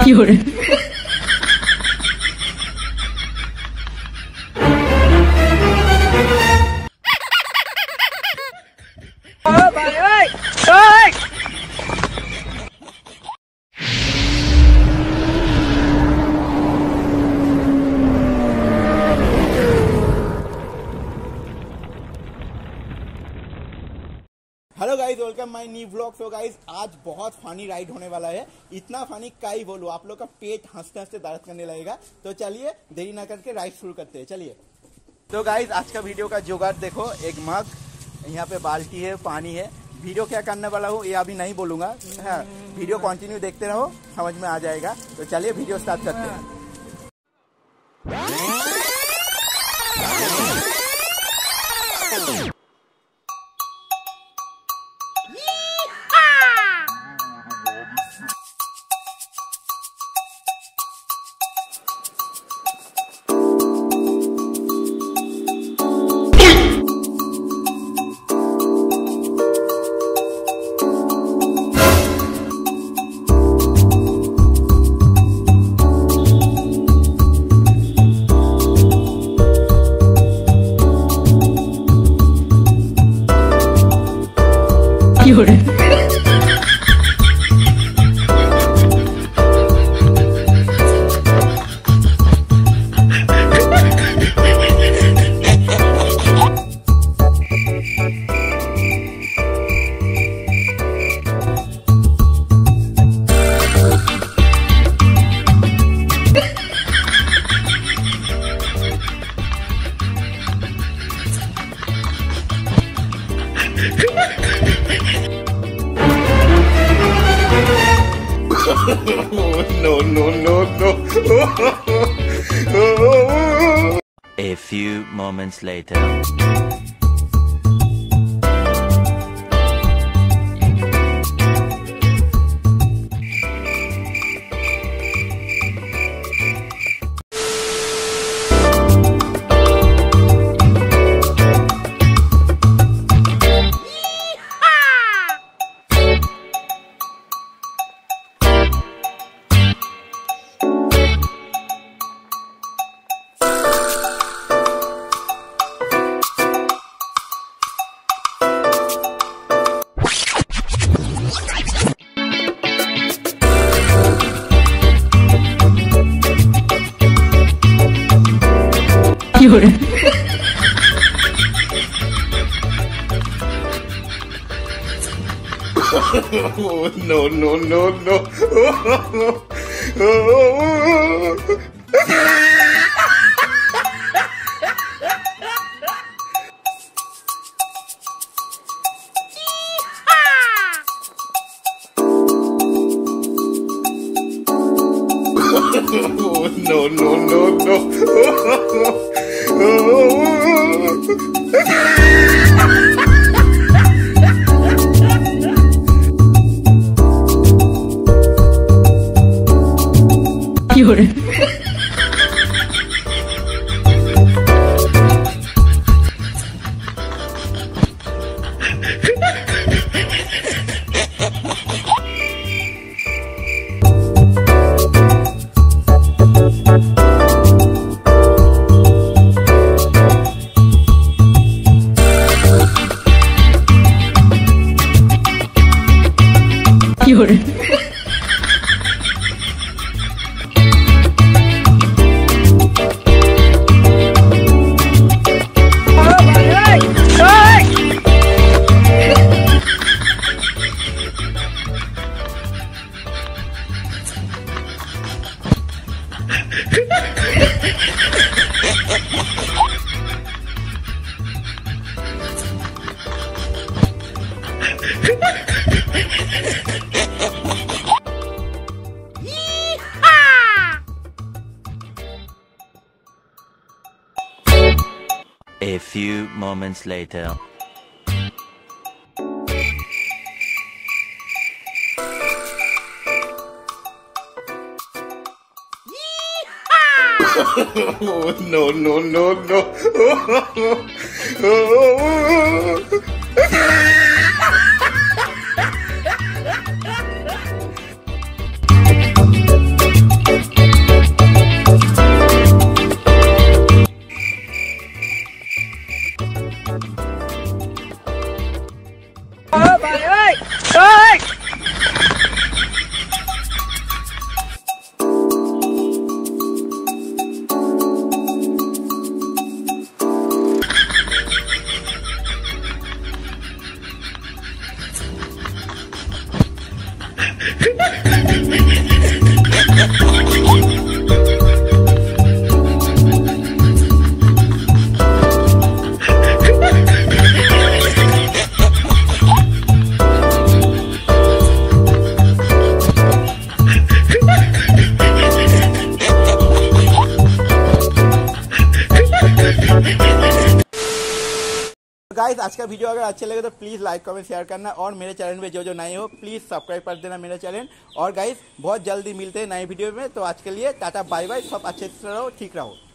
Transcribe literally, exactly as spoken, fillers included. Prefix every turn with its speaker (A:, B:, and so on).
A: 有人。
B: hello guys, welcome my new vlog. So guys, आज बहुत funny ride होने वाला है। इतना फनी क्या ही बोलूं, आप लोग का पेट हंसते हंसते दर्द करने लगेगा। तो चलिए देरी ना करके राइड शुरू करते हैं, चलिए। तो गाइज, आज का वीडियो का जुगाड़ देखो, एक मग, यहाँ पे बाल्टी है, पानी है। वीडियो क्या करने वाला हूँ ये अभी नहीं बोलूंगा, हाँ, वीडियो कंटिन्यू देखते रहो, समझ में आ जाएगा। तो चलिए वीडियो स्टार्ट करते हैं।
A: 有人。
B: No, no, no, no.
C: A few moments later.
A: 有人。
B: No, no, no, no. No, no, no, no.
A: 有人。有人。
C: A few moments later.
B: No, no, no, no. Guys आज का वीडियो अगर अच्छा लगे तो प्लीज़ लाइक कमेंट शेयर करना, और मेरे चैनल में जो जो नए हो प्लीज़ सब्सक्राइब कर देना मेरा चैनल। और गाइस बहुत जल्दी मिलते हैं नए वीडियो में, तो आज के लिए टाटा बाय बाय, सब अच्छे से रहो, ठीक रहो।